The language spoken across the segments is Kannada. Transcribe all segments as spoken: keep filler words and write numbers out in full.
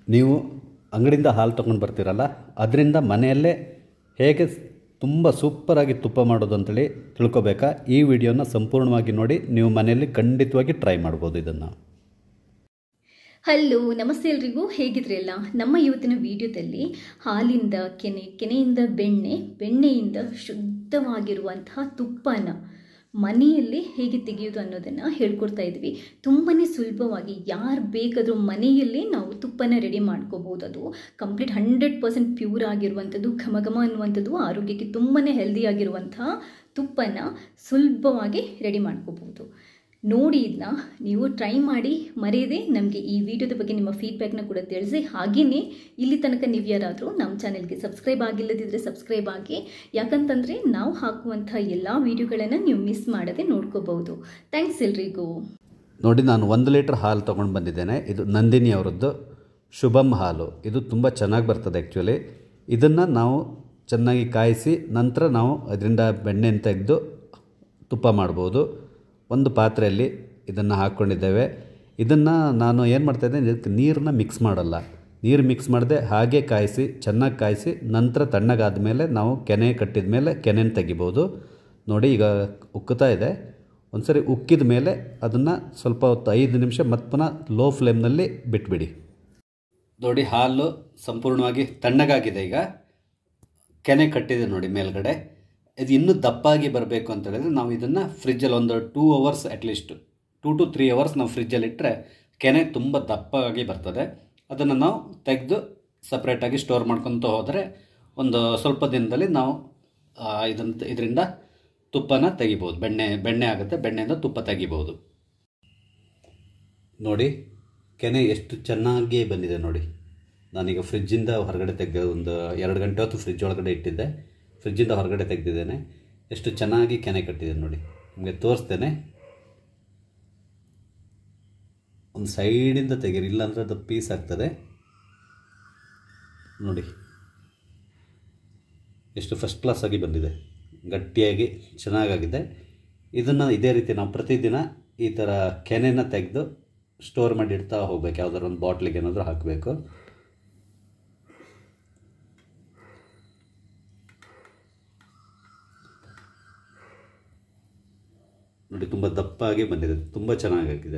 ನೀವು ಅಂಗಡಿಯಿಂದ ಹಾಲು ತೊಗೊಂಡು ಬರ್ತೀರಲ್ಲ, ಅದರಿಂದ ಮನೆಯಲ್ಲೇ ಹೇಗೆ ತುಂಬ ಸೂಪರಾಗಿ ತುಪ್ಪ ಮಾಡೋದು ಅಂತೇಳಿ ತಿಳ್ಕೊಬೇಕಾ? ಈ ವಿಡಿಯೋನ ಸಂಪೂರ್ಣವಾಗಿ ನೋಡಿ, ನೀವು ಮನೆಯಲ್ಲಿ ಖಂಡಿತವಾಗಿ ಟ್ರೈ ಮಾಡ್ಬೋದು ಇದನ್ನು. ಹಲೋ, ನಮಸ್ತೆ ಎಲ್ರಿಗೂ, ಹೇಗಿದ್ರಿ ಎಲ್ಲ? ನಮ್ಮ ಇವತ್ತಿನ ವಿಡಿಯೋದಲ್ಲಿ ಹಾಲಿಂದ ಕೆನೆ, ಕೆನೆಯಿಂದ ಬೆಣ್ಣೆ, ಬೆಣ್ಣೆಯಿಂದ ಶುದ್ಧವಾಗಿರುವಂತಹ ತುಪ್ಪನ ಮನೆಯಲ್ಲಿ ಹೇಗೆ ತೆಗೆಯೋದು ಅನ್ನೋದನ್ನು ಹೇಳ್ಕೊಡ್ತಾ ಇದ್ವಿ. ತುಂಬಾ ಸುಲಭವಾಗಿ ಯಾರು ಬೇಕಾದರೂ ಮನೆಯಲ್ಲಿ ನಾವು ತುಪ್ಪನ ರೆಡಿ ಮಾಡ್ಕೋಬೋದು. ಅದು ಕಂಪ್ಲೀಟ್ ಹಂಡ್ರೆಡ್ ಪರ್ಸೆಂಟ್ ಪ್ಯೂರ್ ಆಗಿರುವಂಥದ್ದು, ಘಮ ಘಮ ಅನ್ನುವಂಥದ್ದು, ಆರೋಗ್ಯಕ್ಕೆ ತುಂಬಾ ಹೆಲ್ದಿ ಆಗಿರುವಂತಹ ತುಪ್ಪನ ಸುಲಭವಾಗಿ ರೆಡಿ ಮಾಡ್ಕೋಬೋದು. ನೋಡಿ, ಇದನ್ನ ನೀವು ಟ್ರೈ ಮಾಡಿ ಮರೆಯದೆ ನಮಗೆ ಈ ವಿಡಿಯೋದ ಬಗ್ಗೆ ನಿಮ್ಮ ಫೀಡ್ಬ್ಯಾಕ್ನ ಕೂಡ ತಿಳಿಸಿ. ಹಾಗೆಯೇ ಇಲ್ಲಿ ತನಕ ನೀವು ಯಾರಾದರೂ ನಮ್ಮ ಚಾನೆಲ್ಗೆ ಸಬ್ಸ್ಕ್ರೈಬ್ ಆಗಿಲ್ಲದಿದ್ದರೆ ಸಬ್ಸ್ಕ್ರೈಬ್ ಆಗಿ, ಯಾಕಂತಂದರೆ ನಾವು ಹಾಕುವಂಥ ಎಲ್ಲ ವಿಡಿಯೋಗಳನ್ನು ನೀವು ಮಿಸ್ ಮಾಡದೆ ನೋಡ್ಕೋಬಹುದು. ಥ್ಯಾಂಕ್ಸ್ ಎಲ್ರಿಗೂ. ನೋಡಿ, ನಾನು ಒಂದು ಲೀಟ್ರ್ ಹಾಲು ತೊಗೊಂಡು ಬಂದಿದ್ದೇನೆ. ಇದು ನಂದಿನಿ ಅವರದ್ದು ಶುಭಮ್ ಹಾಲು. ಇದು ತುಂಬ ಚೆನ್ನಾಗಿ ಬರ್ತದೆ ಆ್ಯಕ್ಚುಲಿ. ಇದನ್ನು ನಾವು ಚೆನ್ನಾಗಿ ಕಾಯಿಸಿ ನಂತರ ನಾವು ಅದರಿಂದ ಬೆಣ್ಣೆನ ತೆಗೆದು ತುಪ್ಪ ಮಾಡ್ಬೋದು. ಒಂದು ಪಾತ್ರೆಯಲ್ಲಿ ಇದನ್ನು ಹಾಕ್ಕೊಂಡಿದ್ದೇವೆ. ಇದನ್ನು ನಾನು ಏನು ಮಾಡ್ತಾಯಿದ್ದೇನೆ, ಇದಕ್ಕೆ ನೀರನ್ನ ಮಿಕ್ಸ್ ಮಾಡಲ್ಲ. ನೀರು ಮಿಕ್ಸ್ ಮಾಡದೆ ಹಾಗೆ ಕಾಯಿಸಿ, ಚೆನ್ನಾಗಿ ಕಾಯಿಸಿ ನಂತರ ತಣ್ಣಗಾದ ಮೇಲೆ ನಾವು ಕೆನೆ ಕಟ್ಟಿದ ಮೇಲೆ ಕೆನೆನ ತೆಗಿಬೋದು. ನೋಡಿ, ಈಗ ಉಕ್ಕುತ್ತಾ ಇದೆ. ಒಂದು ಸರಿ ಉಕ್ಕಿದ ಮೇಲೆ ಅದನ್ನು ಸ್ವಲ್ಪ ಹೊತ್ತು ಐದು ನಿಮಿಷ ಮತ್ತು ಪುನಃ ಲೋ ಫ್ಲೇಮ್ನಲ್ಲಿ ಬಿಟ್ಬಿಡಿ. ನೋಡಿ, ಹಾಲು ಸಂಪೂರ್ಣವಾಗಿ ತಣ್ಣಗಾಗಿದೆ. ಈಗ ಕೆನೆ ಕಟ್ಟಿದೆ ನೋಡಿ ಮೇಲ್ಗಡೆ. ಇದು ಇನ್ನೂ ದಪ್ಪಾಗಿ ಬರಬೇಕು ಅಂತ ಹೇಳಿದ್ರೆ ನಾವು ಇದನ್ನು ಫ್ರಿಜ್ಜಲ್ಲಿ ಒಂದು two hours at least two to three hours ನಾವು ಫ್ರಿಜ್ಜಲ್ಲಿ ಇಟ್ಟರೆ ಕೆನೆ ತುಂಬ ದಪ್ಪಾಗಿ ಬರ್ತದೆ. ಅದನ್ನು ನಾವು ತೆಗೆದು ಸಪ್ರೇಟಾಗಿ ಸ್ಟೋರ್ ಮಾಡ್ಕೊತ ಹೋದರೆ ಒಂದು ಸ್ವಲ್ಪ ದಿನದಲ್ಲಿ ನಾವು ಇದನ್ನು ಇದರಿಂದ ತುಪ್ಪನ ತೆಗಿಬೋದು. ಬೆಣ್ಣೆ ಬೆಣ್ಣೆ ಆಗುತ್ತೆ, ಬೆಣ್ಣೆಯಿಂದ ತುಪ್ಪ ತೆಗಿಬೋದು. ನೋಡಿ, ಕೆನೆ ಎಷ್ಟು ಚೆನ್ನಾಗಿ ಬಂದಿದೆ ನೋಡಿ. ನಾನೀಗ ಫ್ರಿಜ್ಜಿಂದ ಹೊರಗಡೆ ತೆಗೆದು ಒಂದು ಎರಡು ಗಂಟೆ ಹೊತ್ತು ಫ್ರಿಜ್ ಒಳಗಡೆ ಇಟ್ಟಿದ್ದೆ. ಫ್ರಿಜ್ಜಿಂದ ಹೊರಗಡೆ ತೆಗೆದಿದ್ದೇನೆ. ಎಷ್ಟು ಚೆನ್ನಾಗಿ ಕೆನೆ ಕಟ್ಟಿದೆ ನೋಡಿ. ನಿಮಗೆ ತೋರಿಸ್ತೇನೆ. ಒಂದು ಸೈಡಿಂದ ತೆಗೀರಿ, ಇಲ್ಲಾಂದರೆ ಅದು ಪೀಸ್ ಆಗ್ತದೆ. ನೋಡಿ ಎಷ್ಟು ಫಸ್ಟ್ ಕ್ಲಾಸ್ ಆಗಿ ಬಂದಿದೆ, ಗಟ್ಟಿಯಾಗಿ ಚೆನ್ನಾಗಾಗಿದೆ. ಇದನ್ನು ಇದೇ ರೀತಿ ನಾವು ಪ್ರತಿದಿನ ಈ ಥರ ಕೆನೆನ ತೆಗೆದು ಸ್ಟೋರ್ ಮಾಡಿ ಇಡ್ತಾ ಹೋಗ್ಬೇಕು. ಯಾವುದಾದ್ರು ಒಂದು ಬಾಟ್ಲಿಗೆ ಏನಾದರೂ ಹಾಕಬೇಕು. ನೋಡಿ, ತುಂಬ ದಪ್ಪಾಗಿ ಬಂದಿದೆ, ತುಂಬ ಚೆನ್ನಾಗಾಗಿದೆ.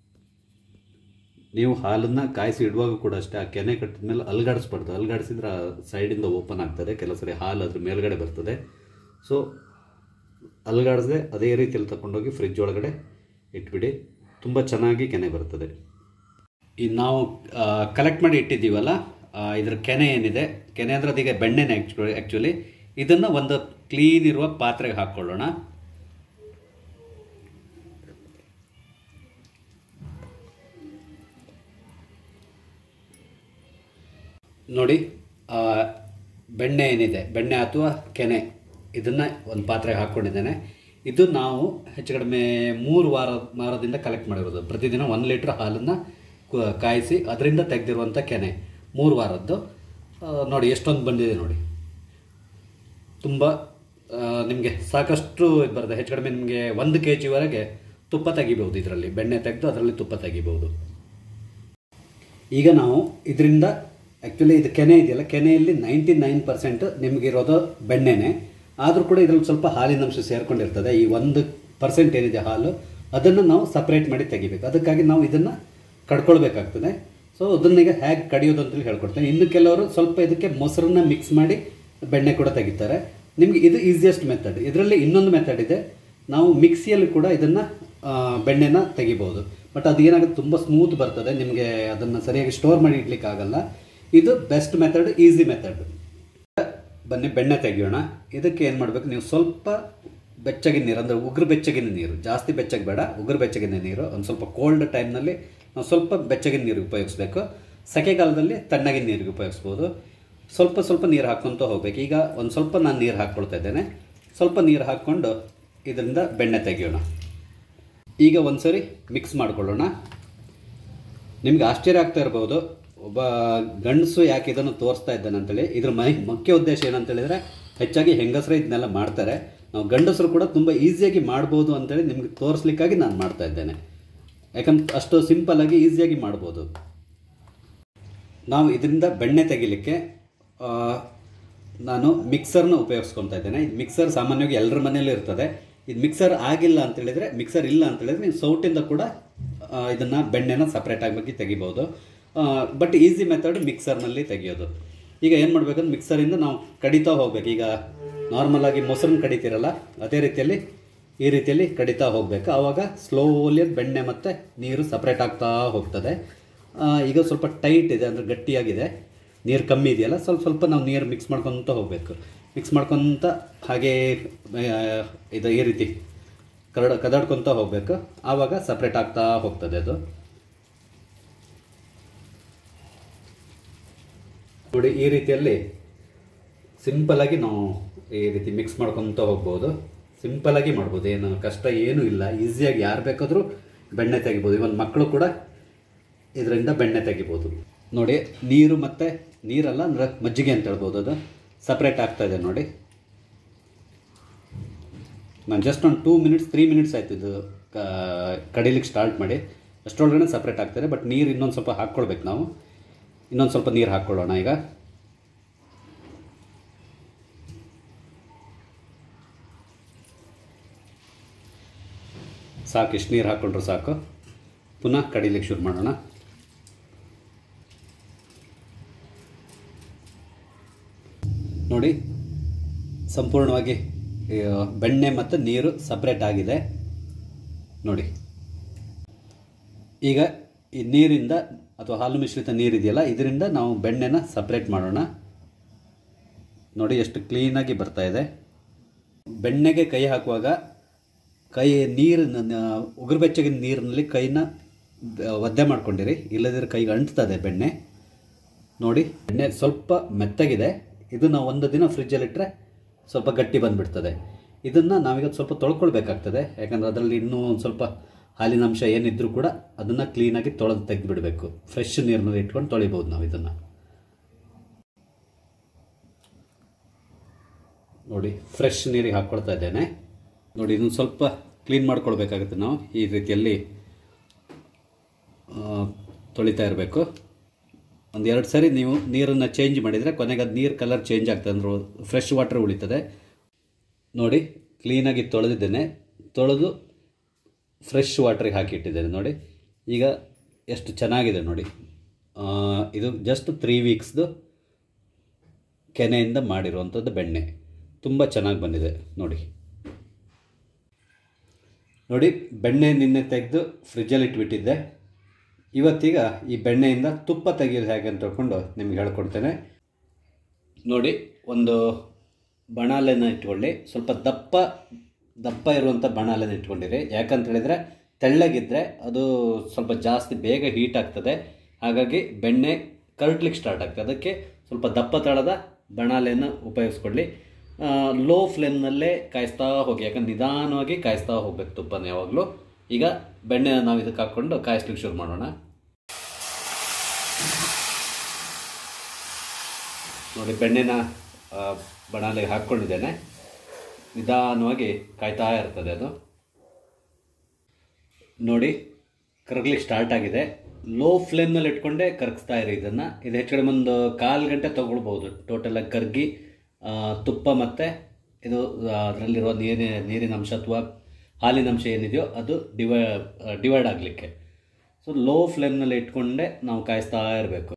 ನೀವು ಹಾಲನ್ನು ಕಾಯಿಸಿ ಇಡುವಾಗ ಕೂಡ ಅಷ್ಟೇ, ಆ ಕೆನೆ ಕಟ್ಟಿದ ಮೇಲೆ ಅಲ್ಗಾಡಿಸ್ಬಾರ್ದು. ಅಲ್ಗಾಡಿಸಿದ್ರೆ ಆ ಸೈಡಿಂದ ಓಪನ್ ಆಗ್ತದೆ, ಕೆಲವು ಸರಿ ಹಾಲು ಅದ್ರ ಮೇಲ್ಗಡೆ ಬರ್ತದೆ. ಸೊ ಅಲ್ಗಾಡಿಸದೆ ಅದೇ ರೀತಿಯಲ್ಲಿ ತಗೊಂಡೋಗಿ ಫ್ರಿಜ್ ಒಳಗಡೆ ಇಟ್ಬಿಡಿ. ತುಂಬ ಚೆನ್ನಾಗಿ ಕೆನೆ ಬರ್ತದೆ. ಈ ನಾವು ಕಲೆಕ್ಟ್ ಮಾಡಿ ಇಟ್ಟಿದ್ದೀವಲ್ಲ, ಇದ್ರ ಕೆನೆ ಏನಿದೆ, ಕೆನೆ ಅಂದರೆ ಅದೀಗ ಬೆಣ್ಣೆನೇ ಆ್ಯಕ್ಚುಲಿ ಆ್ಯಕ್ಚುಲಿ ಇದನ್ನು ಒಂದು ಕ್ಲೀನ್ ಇರುವ ಪಾತ್ರೆಗೆ ಹಾಕ್ಕೊಳ್ಳೋಣ. ನೋಡಿ, ಬೆಣ್ಣೆ ಏನಿದೆ, ಬೆಣ್ಣೆ ಅಥವಾ ಕೆನೆ, ಇದನ್ನು ಒಂದು ಪಾತ್ರೆಗೆ ಹಾಕ್ಕೊಂಡಿದ್ದೇನೆ. ಇದು ನಾವು ಹೆಚ್ಚು ಕಡಿಮೆ ಮೂರು ವಾರ ವಾರದಿಂದ ಕಲೆಕ್ಟ್ ಮಾಡಿರೋದು. ಪ್ರತಿದಿನ ಒಂದು ಲೀಟ್ರ್ ಹಾಲನ್ನು ಕಾಯಿಸಿ ಅದರಿಂದ ತೆಗೆದಿರುವಂಥ ಕೆನೆ ಮೂರು ವಾರದ್ದು. ನೋಡಿ ಎಷ್ಟೊಂದು ಬಂದಿದೆ ನೋಡಿ. ತುಂಬ ನಿಮಗೆ ಸಾಕಷ್ಟು ಇದು ಬರುತ್ತೆ. ಹೆಚ್ಚು ಕಡಿಮೆ ನಿಮಗೆ ಒಂದು ಕೆ ಜಿವರೆಗೆ ತುಪ್ಪ ತೆಗಿಬೋದು. ಇದರಲ್ಲಿ ಬೆಣ್ಣೆ ತೆಗೆದು ಅದರಲ್ಲಿ ತುಪ್ಪ ತೆಗಿಬೋದು. ಈಗ ನಾವು ಇದರಿಂದ ಆ್ಯಕ್ಚುಲಿ ಇದು ಕೆನೆ ಇದೆಯಲ್ಲ, ಕೆನೆಯಲ್ಲಿ ನೈಂಟಿ ನೈನ್ ಪರ್ಸೆಂಟ್ ನಿಮಗಿರೋದು ಬೆಣ್ಣೆನೇ. ಆದರೂ ಕೂಡ ಇದರಲ್ಲಿ ಸ್ವಲ್ಪ ಹಾಲಿನ ಅಂಶ ಸೇರಿಕೊಂಡಿರ್ತದೆ. ಈ ಒಂದು ಪರ್ಸೆಂಟ್ ಏನಿದೆ ಹಾಲು, ಅದನ್ನು ನಾವು ಸಪ್ರೇಟ್ ಮಾಡಿ ತೆಗಿಬೇಕು. ಅದಕ್ಕಾಗಿ ನಾವು ಇದನ್ನು ಕಡ್ಕೊಳ್ಬೇಕಾಗ್ತದೆ. ಸೊ ಅದನ್ನೀಗ ಹೇಗೆ ಕಡಿಯೋದು ಅಂತೇಳಿ ಹೇಳ್ಕೊಡ್ತೇನೆ. ಇನ್ನು ಕೆಲವರು ಸ್ವಲ್ಪ ಇದಕ್ಕೆ ಮೊಸರನ್ನ ಮಿಕ್ಸ್ ಮಾಡಿ ಬೆಣ್ಣೆ ಕೂಡ ತೆಗಿತಾರೆ. ನಿಮಗೆ ಇದು ಈಸಿಯೆಸ್ಟ್ ಮೆಥಡ್. ಇದರಲ್ಲಿ ಇನ್ನೊಂದು ಮೆಥಡ್ ಇದೆ. ನಾವು ಮಿಕ್ಸಿಯಲ್ಲಿ ಕೂಡ ಇದನ್ನು ಬೆಣ್ಣೆನ ತೆಗಿಬೋದು. ಬಟ್ ಅದು ಏನಾಗುತ್ತೆ, ತುಂಬ ಸ್ಮೂತ್ ಬರ್ತದೆ, ನಿಮಗೆ ಅದನ್ನು ಸರಿಯಾಗಿ ಸ್ಟೋರ್ ಮಾಡಿ ಇಡ್ಲಿಕ್ಕೆ ಆಗಲ್ಲ. ಇದು ಬೆಸ್ಟ್ ಮೆಥಡ್, ಈಸಿ ಮೆಥಡ್. ಬನ್ನಿ ಬೆಣ್ಣೆ ತೆಗಿಯೋಣ. ಇದಕ್ಕೆ ಏನು ಮಾಡಬೇಕು, ನೀವು ಸ್ವಲ್ಪ ಬೆಚ್ಚಗಿನ ನೀರು, ಅಂದರೆ ಉಗುರು ಬೆಚ್ಚಗಿನ ನೀರು, ಜಾಸ್ತಿ ಬೆಚ್ಚಗೆ ಬೇಡ, ಉಗುರು ಬೆಚ್ಚಗಿನ ನೀರು. ಒಂದು ಸ್ವಲ್ಪ ಕೋಲ್ಡ್ ಟೈಮ್ನಲ್ಲಿ ನಾವು ಸ್ವಲ್ಪ ಬೆಚ್ಚಗಿನ ನೀರಿಗೆ ಉಪಯೋಗಿಸ್ಬೇಕು. ಸೆಕೆಗಾಲದಲ್ಲಿ ತಣ್ಣಗಿನ ನೀರಿಗೆ ಉಪಯೋಗಿಸ್ಬೋದು. ಸ್ವಲ್ಪ ಸ್ವಲ್ಪ ನೀರು ಹಾಕ್ಕೊತ ಹೋಗ್ಬೇಕು. ಈಗ ಒಂದು ಸ್ವಲ್ಪ ನಾನು ನೀರು ಹಾಕ್ಕೊಳ್ತಾ ಇದ್ದೇನೆ. ಸ್ವಲ್ಪ ನೀರು ಹಾಕ್ಕೊಂಡು ಇದರಿಂದ ಬೆಣ್ಣೆ ತೆಗಿಯೋಣ. ಈಗ ಒಂದು ಸರಿ ಮಿಕ್ಸ್ ಮಾಡ್ಕೊಳ್ಳೋಣ. ನಿಮ್ಗೆ ಆಶ್ಚರ್ಯ ಆಗ್ತಾ ಇರ್ಬೋದು, ಒಬ್ಬ ಗಂಡಸು ಯಾಕೆ ಇದನ್ನು ತೋರಿಸ್ತಾ ಇದ್ದಾನೆ ಅಂತೇಳಿ. ಇದ್ರ ಮೈ ಮುಖ್ಯ ಉದ್ದೇಶ ಏನಂತೇಳಿದರೆ, ಹೆಚ್ಚಾಗಿ ಹೆಂಗಸರೇ ಇದನ್ನೆಲ್ಲ ಮಾಡ್ತಾರೆ. ನಾವು ಗಂಡಸರು ಕೂಡ ತುಂಬ ಈಸಿಯಾಗಿ ಮಾಡ್ಬೋದು ಅಂತೇಳಿ ನಿಮ್ಗೆ ತೋರಿಸ್ಲಿಕ್ಕಾಗಿ ನಾನು ಮಾಡ್ತಾ ಇದ್ದೇನೆ. ಯಾಕಂದ್ರೆ ಅಷ್ಟು ಸಿಂಪಲ್ಲಾಗಿ ಈಸಿಯಾಗಿ ಮಾಡ್ಬೋದು. ನಾವು ಇದರಿಂದ ಬೆಣ್ಣೆ ತೆಗಿಲಿಕ್ಕೆ ನಾನು ಮಿಕ್ಸರ್ನ ಉಪಯೋಗಿಸ್ಕೊತಾ ಇದ್ದೇನೆ. ಇದು ಮಿಕ್ಸರ್ ಸಾಮಾನ್ಯವಾಗಿ ಎಲ್ಲರ ಮನೆಯಲ್ಲೂ ಇರ್ತದೆ. ಇದು ಮಿಕ್ಸರ್ ಆಗಿಲ್ಲ ಅಂತೇಳಿದರೆ, ಮಿಕ್ಸರ್ ಇಲ್ಲ ಅಂತೇಳಿದರೆ ನೀವು ಸೌಟಿಂದ ಕೂಡ ಇದನ್ನು ಬೆಣ್ಣೆನ ಸಪ್ರೇಟ್ ಆಗಿ ತೆಗಿಬೋದು. ಬಟ್ ಈಸಿ ಮೆಥಡ್ ಮಿಕ್ಸರ್ನಲ್ಲಿ ತೆಗಿಯೋದು. ಈಗ ಏನು ಮಾಡಬೇಕಂದ್ರೆ ಮಿಕ್ಸರಿಂದ ನಾವು ಕಡಿತಾ ಹೋಗ್ಬೇಕು. ಈಗ ನಾರ್ಮಲ್ ಆಗಿ ಮೊಸರನ್ನ ಕಡಿತೀರಲ್ಲ, ಅದೇ ರೀತಿಯಲ್ಲಿ ಈ ರೀತಿಯಲ್ಲಿ ಕಡಿತಾ ಹೋಗಬೇಕು. ಆವಾಗ ಸ್ಲೋಲಿ ಬೆಣ್ಣೆ ಮತ್ತು ನೀರು ಸಪ್ರೇಟ್ ಆಗ್ತಾ ಹೋಗ್ತದೆ. ಈಗ ಸ್ವಲ್ಪ ಟೈಟ್ ಇದೆ, ಅಂದರೆ ಗಟ್ಟಿಯಾಗಿದೆ, ನೀರು ಕಮ್ಮಿ ಇದೆಯಲ್ಲ, ಸ್ವಲ್ಪ ಸ್ವಲ್ಪ ನಾವು ನೀರು ಮಿಕ್ಸ್ ಮಾಡ್ಕೊತ ಹೋಗಬೇಕು. ಮಿಕ್ಸ್ ಮಾಡ್ಕೊತ ಹಾಗೇ ಇದು ಈ ರೀತಿ ಕರಡ ಕದಾಡ್ಕೊತ ಹೋಗಬೇಕು. ಆವಾಗ ಸಪ್ರೇಟ್ ಆಗ್ತಾ ಹೋಗ್ತದೆ ಅದು. ನೋಡಿ, ಈ ರೀತಿಯಲ್ಲಿ ಸಿಂಪಲಾಗಿ ನಾವು ಈ ರೀತಿ ಮಿಕ್ಸ್ ಮಾಡ್ಕೊತ ಹೋಗ್ಬೋದು. ಸಿಂಪಲಾಗಿ ಮಾಡ್ಬೋದು, ಏನು ಕಷ್ಟ ಏನೂ ಇಲ್ಲ. ಈಸಿಯಾಗಿ ಯಾರು ಬೇಕಾದರೂ ಬೆಣ್ಣೆ ತೆಗಿಬೋದು. ಇವನ್ ಮಕ್ಕಳು ಕೂಡ ಇದರಿಂದ ಬೆಣ್ಣೆ ತೆಗಿಬೋದು. ನೋಡಿ, ನೀರು ಮತ್ತು ನೀರಲ್ಲ ಅಂದರೆ ಮಜ್ಜಿಗೆ ಅಂತ ಹೇಳ್ಬೋದು, ಅದು ಸಪ್ರೇಟ್ ಆಗ್ತಾಯಿದೆ. ನೋಡಿ, ನಾನು ಜಸ್ಟ್ ಒಂದು ಟೂ ಮಿನಿಟ್ಸ್ ತ್ರೀ ಮಿನಿಟ್ಸ್ ಆಯ್ತು ಇದು ಕಡಿಲಿಕ್ಕೆ ಸ್ಟಾರ್ಟ್ ಮಾಡಿ. ಅಷ್ಟರೊಳಗಡೆ ಸಪ್ರೇಟ್ ಆಗ್ತಾಯಿದೆ. ಬಟ್ ನೀರು ಇನ್ನೊಂದು ಸ್ವಲ್ಪ ಹಾಕ್ಕೊಳ್ಬೇಕು ನಾವು. ಇನ್ನೊಂದು ಸ್ವಲ್ಪ ನೀರು ಹಾಕ್ಕೊಳ್ಳೋಣ. ಈಗ ಸಾಕು, ಇಷ್ಟು ನೀರು ಹಾಕ್ಕೊಂಡ್ರು ಸಾಕು. ಪುನಃ ಕಡಿಲಿಕ್ಕೆ ಶುರು ಮಾಡೋಣ. ನೋಡಿ, ಸಂಪೂರ್ಣವಾಗಿ ಬೆಣ್ಣೆ ಮತ್ತು ನೀರು ಸಪ್ರೇಟ್ ಆಗಿದೆ. ನೋಡಿ, ಈಗ ಈ ನೀರಿಂದ ಅಥವಾ ಹಾಲು ಮಿಶ್ರಿತ ನೀರಿದೆಯಲ್ಲ, ಇದರಿಂದ ನಾವು ಬೆಣ್ಣೆನ ಸಪ್ರೇಟ್ ಮಾಡೋಣ. ನೋಡಿ ಎಷ್ಟು ಕ್ಲೀನಾಗಿ ಬರ್ತಾ ಇದೆ. ಬೆಣ್ಣೆಗೆ ಕೈ ಹಾಕುವಾಗ ಕೈ ನೀರು ಉಗುರು ಬೆಚ್ಚಗಿನ ನೀರಿನಲ್ಲಿ ಕೈನ ಒದ್ದೆ ಮಾಡ್ಕೊಂಡಿರಿ, ಇಲ್ಲದಿದ್ದರೆ ಕೈಗೆ ಅಂಟ್ತದೆ ಬೆಣ್ಣೆ. ನೋಡಿ, ಬೆಣ್ಣೆ ಸ್ವಲ್ಪ ಮೆತ್ತಗಿದೆ. ಇದು ನಾವು ಒಂದು ದಿನ ಫ್ರಿಜ್ಜಲ್ಲಿಟ್ಟರೆ ಸ್ವಲ್ಪ ಗಟ್ಟಿ ಬಂದುಬಿಡ್ತದೆ. ಇದನ್ನು ನಾವೀಗ ಸ್ವಲ್ಪ ತೊಳ್ಕೊಳ್ಬೇಕಾಗ್ತದೆ. ಯಾಕಂದರೆ ಅದರಲ್ಲಿ ಇನ್ನೂ ಒಂದು ಸ್ವಲ್ಪ ಹಾಲಿನ ಅಂಶ ಏನಿದ್ರೂ ಕೂಡ ಅದನ್ನು ಕ್ಲೀನಾಗಿ ತೊಳೆದು ತೆಗೆದುಬಿಡಬೇಕು. ಫ್ರೆಶ್ ನೀರಿನಲ್ಲಿ ಇಟ್ಕೊಂಡು ತೊಳಿಬೋದು ನಾವು ಇದನ್ನು. ನೋಡಿ, ಫ್ರೆಶ್ ನೀರಿಗೆ ಹಾಕ್ಕೊಳ್ತಾ ಇದ್ದೇನೆ. ನೋಡಿ, ಇದನ್ನು ಸ್ವಲ್ಪ ಕ್ಲೀನ್ ಮಾಡ್ಕೊಳ್ಬೇಕಾಗುತ್ತೆ ನಾವು. ಈ ರೀತಿಯಲ್ಲಿ ತೊಳಿತಾ ಇರಬೇಕು. ಒಂದು ಎರಡು ಸರಿ ನೀವು ನೀರನ್ನು ಚೇಂಜ್ ಮಾಡಿದರೆ ಕೊನೆಗೆ ಅದು ನೀರು ಕಲರ್ ಚೇಂಜ್ ಆಗ್ತದೆ, ಅಂದ್ರೆ ಫ್ರೆಶ್ ವಾಟರ್ ಉಳಿತದೆ. ನೋಡಿ, ಕ್ಲೀನಾಗಿ ತೊಳೆದಿದ್ದೇನೆ. ತೊಳೆದು ಫ್ರೆಶ್ ವಾಟ್ರಿಗೆ ಹಾಕಿಟ್ಟಿದ್ದೇನೆ. ನೋಡಿ, ಈಗ ಎಷ್ಟು ಚೆನ್ನಾಗಿದೆ ನೋಡಿ. ಇದು ಜಸ್ಟ್ ತ್ರೀ ವೀಕ್ಸ್ದು ಕೆನೆಯಿಂದ ಮಾಡಿರುವಂಥದ್ದು ಬೆಣ್ಣೆ. ತುಂಬ ಚೆನ್ನಾಗಿ ಬಂದಿದೆ ನೋಡಿ. ನೋಡಿ, ಬೆಣ್ಣೆ ನಿನ್ನೆ ತೆಗೆದು ಫ್ರಿಜ್ಜಲ್ಲಿ ಇಟ್ಬಿಟ್ಟಿದ್ದೆ. ಇವತ್ತೀಗ ಈ ಬೆಣ್ಣೆಯಿಂದ ತುಪ್ಪ ತೆಗೆಯೋದು ಹೇಗೆ ಅಂತ ತಿಳ್ಕೊಂಡು ನಿಮ್ಗೆ ಹೇಳ್ಕೊಡ್ತೇನೆ. ನೋಡಿ, ಒಂದು ಬಣಾಲೆನ ಇಟ್ಕೊಳ್ಳಿ. ಸ್ವಲ್ಪ ದಪ್ಪ ದಪ್ಪ ಇರುವಂಥ ಬಣಾಲೆನ ಇಟ್ಕೊಂಡಿರಿ. ಯಾಕಂತ ಹೇಳಿದರೆ ತೆಳ್ಳಗಿದ್ದರೆ ಅದು ಸ್ವಲ್ಪ ಜಾಸ್ತಿ ಬೇಗ ಹೀಟ್ ಆಗ್ತದೆ. ಹಾಗಾಗಿ ಬೆಣ್ಣೆ ಕರಟ್ಲಿಕ್ಕೆ ಸ್ಟಾರ್ಟ್ ಆಗ್ತದೆ. ಅದಕ್ಕೆ ಸ್ವಲ್ಪ ದಪ್ಪ ತಳದ ಬಣಾಲೆಯನ್ನು ಉಪಯೋಗಿಸ್ಕೊಳ್ಳಿ. ಲೋ ಫ್ಲೇಮ್ನಲ್ಲೇ ಕಾಯಿಸ್ತಾ ಹೋಗಿ, ಯಾಕಂದ್ರೆ ನಿಧಾನವಾಗಿ ಕಾಯಿಸ್ತಾ ಹೋಗ್ಬೇಕು ತುಪ್ಪನ ಯಾವಾಗಲೂ. ಈಗ ಬೆಣ್ಣೆನ ನಾವು ಇದಕ್ಕೆ ಹಾಕ್ಕೊಂಡು ಕಾಯಿಸ್ಲಿಕ್ಕೆ ಶುರು ಮಾಡೋಣ. ನೋಡಿ, ಬೆಣ್ಣೆನ ಬಣಾಲೆಗೆ ಹಾಕ್ಕೊಂಡಿದ್ದೇನೆ. ನಿಧಾನವಾಗಿ ಕಾಯ್ತಾ ಇರ್ತದೆ ಅದು. ನೋಡಿ, ಕರಗ್ಲಿಕ್ಕೆ ಸ್ಟಾರ್ಟ್ ಆಗಿದೆ. ಲೋ ಫ್ಲೇಮ್ನಲ್ಲಿ ಇಟ್ಕೊಂಡೇ ಕರಗಿಸ್ತಾ ಇರಿ ಇದನ್ನು. ಇದು ಹೆಚ್ಚು ಕಡಿಮೆ ಒಂದು ಕಾಲು ಗಂಟೆ ತೊಗೊಳ್ಬೋದು ಟೋಟಲಾಗಿ ಕರಗಿ ತುಪ್ಪ ಮತ್ತು ಇದು ಅದರಲ್ಲಿರುವ ನೀರಿನ ನೀರಿನ ಅಂಶ ಅಥವಾ ಹಾಲಿನ ಅಂಶ ಏನಿದೆಯೋ ಅದು ಡಿವೈ ಡಿವೈಡ್ ಆಗಲಿಕ್ಕೆ. ಸೊ ಲೋ ಫ್ಲೇಮ್ನಲ್ಲಿ ಇಟ್ಕೊಂಡೇ ನಾವು ಕಾಯಿಸ್ತಾ ಇರಬೇಕು.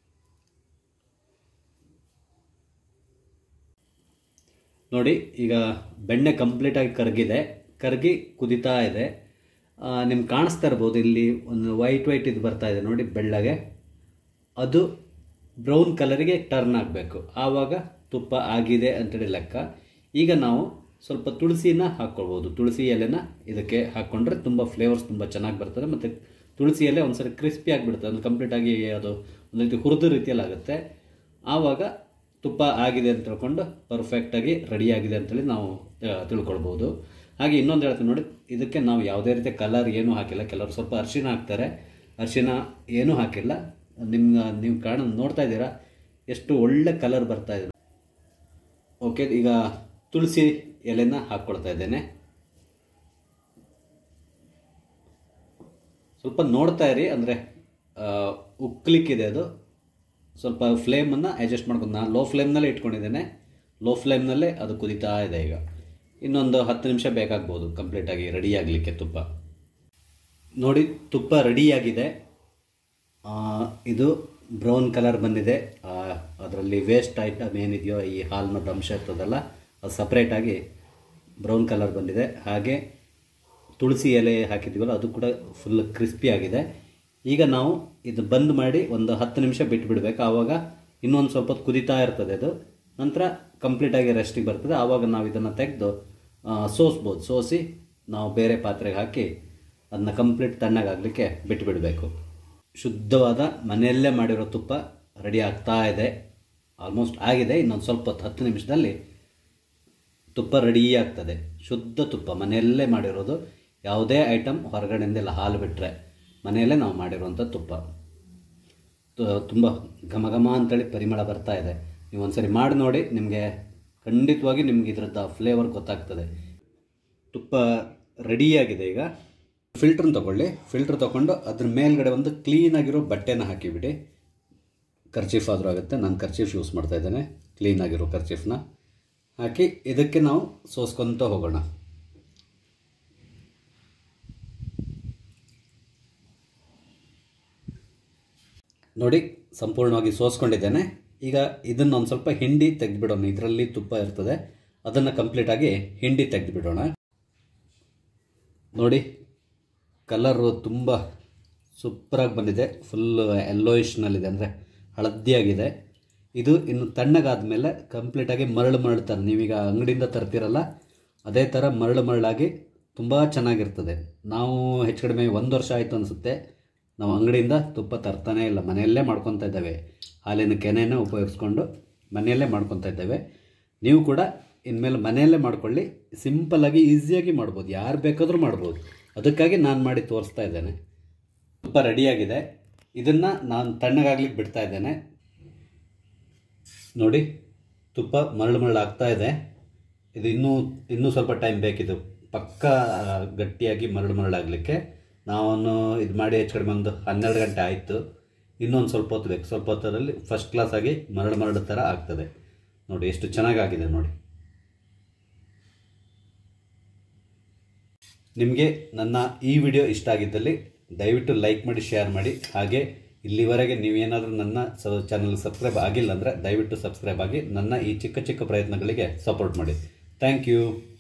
ನೋಡಿ, ಈಗ ಬೆಣ್ಣೆ ಕಂಪ್ಲೀಟಾಗಿ ಕರಗಿದೆ. ಕರಗಿ ಕುದಿತಾ ಇದೆ. ನಿಮ್ಗೆ ಕಾಣಿಸ್ತಾ ಇರ್ಬೋದು, ಇಲ್ಲಿ ಒಂದು ವೈಟ್ ವೈಟ್ ಇದು ಬರ್ತಾ ಇದೆ ನೋಡಿ, ಬೆಳ್ಳಗೆ. ಅದು ಬ್ರೌನ್ ಕಲರಿಗೆ ಟರ್ನ್ ಆಗಬೇಕು. ಆವಾಗ ತುಪ್ಪ ಆಗಿದೆ ಅಂತೇಳಿ ಲೆಕ್ಕ. ಈಗ ನಾವು ಸ್ವಲ್ಪ ತುಳಸಿನ ಹಾಕ್ಕೊಳ್ಬೋದು. ತುಳಸಿ ಎಲೆನ ಇದಕ್ಕೆ ಹಾಕ್ಕೊಂಡ್ರೆ ತುಂಬ ಫ್ಲೇವರ್ಸ್ ತುಂಬ ಚೆನ್ನಾಗಿ ಬರ್ತದೆ. ಮತ್ತು ತುಳಸಿ ಎಲೆ ಒಂದು ಸರಿ ಕ್ರಿಸ್ಪಿ ಆಗಿಬಿಡ್ತದೆ, ಒಂದು ಕಂಪ್ಲೀಟಾಗಿ ಅದು ಒಂದು ರೀತಿ ಹುರಿದ ರೀತಿಯಲ್ಲಿ ಆಗುತ್ತೆ. ಆವಾಗ ತುಪ್ಪ ಆಗಿದೆ ಅಂತ ತಿಳ್ಕೊಂಡು ಪರ್ಫೆಕ್ಟಾಗಿ ರೆಡಿಯಾಗಿದೆ ಅಂತೇಳಿ ನಾವು ತಿಳ್ಕೊಳ್ಬೋದು. ಹಾಗೆ ಇನ್ನೊಂದು ಹೇಳ್ತೀನಿ ನೋಡಿ, ಇದಕ್ಕೆ ನಾವು ಯಾವುದೇ ರೀತಿ ಕಲರ್ ಏನೂ ಹಾಕಿಲ್ಲ. ಕೆಲವರು ಸ್ವಲ್ಪ ಅರಿಶಿನ ಹಾಕ್ತಾರೆ, ಅರಿಶಿನ ಏನೂ ಹಾಕಿಲ್ಲ. ನಿಮ್ಮ ನೀವು ಕಾಣ ನೋಡ್ತಾ ಇದ್ದೀರಾ ಎಷ್ಟು ಒಳ್ಳೆ ಕಲರ್ ಬರ್ತಾ ಇದೆ. ಓಕೆ, ಈಗ ತುಳಸಿ ಎಲೆನ ಹಾಕ್ಕೊಳ್ತಾ ಇದ್ದೇನೆ. ಸ್ವಲ್ಪ ನೋಡ್ತಾ ಇರಿ, ಅಂದರೆ ಉಕ್ಲಿಕ್ಕಿದೆ ಅದು. ಸ್ವಲ್ಪ ಫ್ಲೇಮನ್ನು ಅಡ್ಜಸ್ಟ್ ಮಾಡ್ಕೊಂಡು ನಾನು ಲೋ ಫ್ಲೇಮ್ನಲ್ಲೇ ಇಟ್ಕೊಂಡಿದ್ದೇನೆ. ಲೋ ಫ್ಲೇಮ್ನಲ್ಲೇ ಅದು ಕುದೀತಾ ಇದೆ. ಈಗ ಇನ್ನೊಂದು ಹತ್ತು ನಿಮಿಷ ಬೇಕಾಗ್ಬೋದು ಕಂಪ್ಲೀಟಾಗಿ ರೆಡಿ ಆಗಲಿಕ್ಕೆ ತುಪ್ಪ. ನೋಡಿ ತುಪ್ಪ ರೆಡಿಯಾಗಿದೆ. ಇದು ಬ್ರೌನ್ ಕಲರ್ ಬಂದಿದೆ. ಅದರಲ್ಲಿ ವೇಸ್ಟ್ ಐಟಮ್ ಏನಿದೆಯೋ ಈ ಹಾಲಿನ ಅಂಶ ಇರ್ತದಲ್ಲ ಅದು ಸಪ್ರೇಟಾಗಿ ಬ್ರೌನ್ ಕಲರ್ ಬಂದಿದೆ. ಹಾಗೆ ತುಳಸಿ ಎಲೆ ಹಾಕಿದ್ದೀವಲ್ಲ ಅದು ಕೂಡ ಫುಲ್ ಕ್ರಿಸ್ಪಿ ಆಗಿದೆ. ಈಗ ನಾವು ಇದು ಬಂದ್ ಮಾಡಿ ಒಂದು ಹತ್ತು ನಿಮಿಷ ಬಿಟ್ಟು ಬಿಡಬೇಕು. ಆವಾಗ ಇನ್ನೊಂದು ಸ್ವಲ್ಪ ಹೊತ್ತು ಕುದೀತಾ ಇರ್ತದೆ. ಅದು ನಂತರ ಕಂಪ್ಲೀಟಾಗಿ ರೆಸ್ಟಿಗೆ ಬರ್ತದೆ. ಆವಾಗ ನಾವು ಇದನ್ನು ತೆಗೆದು ಸೋಸ್ಬೋದು. ಸೋಸಿ ನಾವು ಬೇರೆ ಪಾತ್ರೆಗೆ ಹಾಕಿ ಅದನ್ನ ಕಂಪ್ಲೀಟ್ ತಣ್ಣಗಾಗಲಿಕ್ಕೆ ಬಿಟ್ಟು ಬಿಡಬೇಕು. ಶುದ್ಧವಾದ ಮನೆಯಲ್ಲೇ ಮಾಡಿರೋ ತುಪ್ಪ ರೆಡಿ ಆಗ್ತಾ ಇದೆ. ಆಲ್ಮೋಸ್ಟ್ ಆಗಿದೆ. ಇನ್ನೊಂದು ಸ್ವಲ್ಪ ಹೊತ್ತು ಹತ್ತು ನಿಮಿಷದಲ್ಲಿ ತುಪ್ಪ ರೆಡಿ ಆಗ್ತದೆ. ಶುದ್ಧ ತುಪ್ಪ ಮನೆಯಲ್ಲೇ ಮಾಡಿರೋದು. ಯಾವುದೇ ಐಟಮ್ ಹೊರಗಡೆಯಿಂದೆಲ್ಲ ಹಾಲು ಬಿಟ್ಟರೆ ಮನೆಯಲ್ಲೇ ನಾವು ಮಾಡಿರುವಂಥ ತುಪ್ಪ. ತುಂಬ ಘಮ ಘಮ ಅಂತೇಳಿ ಪರಿಮಳ ಬರ್ತಾ ಇದೆ. ನೀವು ಒಂದ್ಸರಿ ಮಾಡಿ ನೋಡಿ, ನಿಮಗೆ ಖಂಡಿತವಾಗಿ ನಿಮ್ಗೆ ಇದರದ್ದು ಫ್ಲೇವರ್ ಗೊತ್ತಾಗ್ತದೆ. ತುಪ್ಪ ರೆಡಿಯಾಗಿದೆ. ಈಗ ಫಿಲ್ಟ್ರನ್ನ ತೊಗೊಳ್ಳಿ. ಫಿಲ್ಟ್ರ್ ತೊಗೊಂಡು ಅದ್ರ ಮೇಲ್ಗಡೆ ಒಂದು ಕ್ಲೀನಾಗಿರೋ ಬಟ್ಟೆನ ಹಾಕಿಬಿಡಿ. ಕರ್ಚೀಫ್ ಆದರೂ ಆಗುತ್ತೆ. ನಾನು ಕರ್ಚೀಫ್ ಯೂಸ್ ಮಾಡ್ತಾ ಇದ್ದೇನೆ. ಕ್ಲೀನಾಗಿರೋ ಕರ್ಚೀಫ್ನ ಹಾಕಿ ಇದಕ್ಕೆ ನಾವು ಸೋಸ್ಕೊತ ಹೋಗೋಣ. ನೋಡಿ ಸಂಪೂರ್ಣವಾಗಿ ಸೋಸ್ಕೊಂಡಿದ್ದೇನೆ. ಈಗ ಇದನ್ನು ಒಂದು ಸ್ವಲ್ಪ ಹಿಂಡಿ ತೆಗೆದುಬಿಡೋಣ. ಇದರಲ್ಲಿ ತುಪ್ಪ ಇರ್ತದೆ, ಅದನ್ನು ಕಂಪ್ಲೀಟಾಗಿ ಹಿಂಡಿ ತೆಗೆದುಬಿಡೋಣ. ನೋಡಿ ಕಲರು ತುಂಬ ಸೂಪರಾಗಿ ಬಂದಿದೆ. ಫುಲ್ ಯೆಲ್ಲೋಯಿಶ್ನಲ್ಲಿದೆ, ಅಂದರೆ ಹಳದಿಯಾಗಿದೆ. ಇದು ಇನ್ನು ತಣ್ಣಗಾದ ಮೇಲೆ ಕಂಪ್ಲೀಟಾಗಿ ಮರಳು ಮರಳು ಥರ, ನೀವೀಗ ಅಂಗಡಿಯಿಂದ ತರ್ತಿರಲ್ಲ ಅದೇ ಥರ ಮರಳು ಮರಳಾಗಿ ತುಂಬ ಚೆನ್ನಾಗಿರ್ತದೆ. ನಾವು ಹೆಚ್ಚು ಕಡಿಮೆ ಒಂದು ವರ್ಷ ಆಯಿತು ಅನಿಸುತ್ತೆ ನಾವು ಅಂಗಡಿಯಿಂದ ತುಪ್ಪ ತರ್ತಾನೇ ಇಲ್ಲ. ಮನೆಯಲ್ಲೇ ಮಾಡ್ಕೊತಾ ಇದ್ದೇವೆ. ಹಾಲಿನ ಕೆನೆನ ಉಪಯೋಗಿಸ್ಕೊಂಡು ಮನೆಯಲ್ಲೇ ಮಾಡ್ಕೊತಾ ಇದ್ದೇವೆ. ನೀವು ಕೂಡ ಇನ್ಮೇಲೆ ಮನೆಯಲ್ಲೇ ಮಾಡ್ಕೊಳ್ಳಿ. ಸಿಂಪಲ್ಲಾಗಿ ಈಸಿಯಾಗಿ ಮಾಡ್ಬೋದು, ಯಾರು ಬೇಕಾದರೂ ಮಾಡ್ಬೋದು. ಅದಕ್ಕಾಗಿ ನಾನು ಮಾಡಿ ತೋರಿಸ್ತಾ ಇದ್ದೇನೆ. ತುಪ್ಪ ರೆಡಿಯಾಗಿದೆ. ಇದನ್ನು ನಾನು ತಣ್ಣಗಾಗ್ಲಿಕ್ಕೆ ಬಿಡ್ತಾ ಇದ್ದೇನೆ. ನೋಡಿ ತುಪ್ಪ ಮರಳು ಮರಳು ಆಗ್ತಾ ಇದೆ. ಇದು ಇನ್ನೂ ಇನ್ನೂ ಸ್ವಲ್ಪ ಟೈಮ್ ಬೇಕಿದು ಪಕ್ಕ ಗಟ್ಟಿಯಾಗಿ ಮರಳು ಮರಳಾಗಲಿಕ್ಕೆ. ನಾನು ಇದು ಮಾಡಿ ಹೆಚ್ಚು ಕಡಿಮೆ ಒಂದು ಹನ್ನೆರಡು ಗಂಟೆ ಆಯಿತು. ಇನ್ನೊಂದು ಸ್ವಲ್ಪ ಹೊತ್ತು ಬೇಕು. ಸ್ವಲ್ಪ ಹೊತ್ತರಲ್ಲಿ ಫಸ್ಟ್ ಕ್ಲಾಸಾಗಿ ಮರಳು ಮರಳು ಥರ ಆಗ್ತದೆ. ನೋಡಿ ಎಷ್ಟು ಚೆನ್ನಾಗಾಗಿದೆ ನೋಡಿ. ನಿಮಗೆ ನನ್ನ ಈ ವಿಡಿಯೋ ಇಷ್ಟ ಆಗಿದ್ದಲ್ಲಿ ದಯವಿಟ್ಟು ಲೈಕ್ ಮಾಡಿ, ಶೇರ್ ಮಾಡಿ. ಹಾಗೆ ಇಲ್ಲಿವರೆಗೆ ನೀವೇನಾದರೂ ನನ್ನ ಸ ಚಾನಲ್ ಸಬ್ಸ್ಕ್ರೈಬ್ ಆಗಿಲ್ಲ ಅಂದರೆ ದಯವಿಟ್ಟು ಸಬ್ಸ್ಕ್ರೈಬ್ ಆಗಿ ನನ್ನ ಈ ಚಿಕ್ಕ ಚಿಕ್ಕ ಪ್ರಯತ್ನಗಳಿಗೆ ಸಪೋರ್ಟ್ ಮಾಡಿ. Thank you.